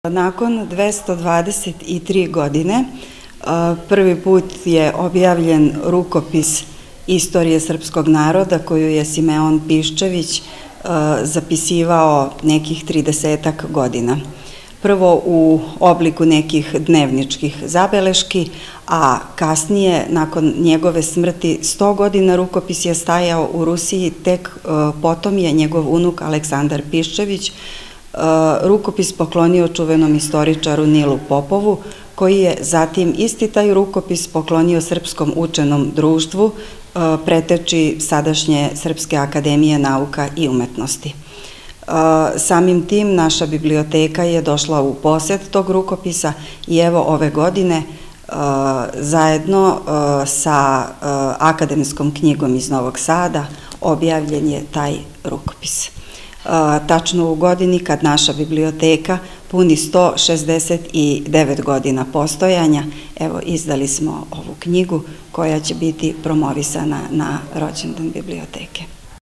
Nakon 223 godine prvi put je objavljen rukopis istorije srpskog naroda koju je Simeon Piščević zapisivao nekih 30-ak godina. Prvo u obliku nekih dnevničkih zabeleški, a kasnije, nakon njegove smrti, 100 godina rukopis je stajao u Rusiji, tek potom je njegov unuk Aleksandar Piščević rukopis poklonio čuvenom istoričaru Nilu Popovu, koji je zatim isti taj rukopis poklonio Srpskom učenom društvu, preteči sadašnje Srpske akademije nauka i umetnosti. Samim tim naša biblioteka je došla u posed tog rukopisa i evo ove godine zajedno sa akademskom knjigom iz Novog Sada objavljen je taj rukopis. Tačno u godini kad naša biblioteka puni 169 godina postojanja, evo izdali smo ovu knjigu koja će biti promovisana na rođendan biblioteke.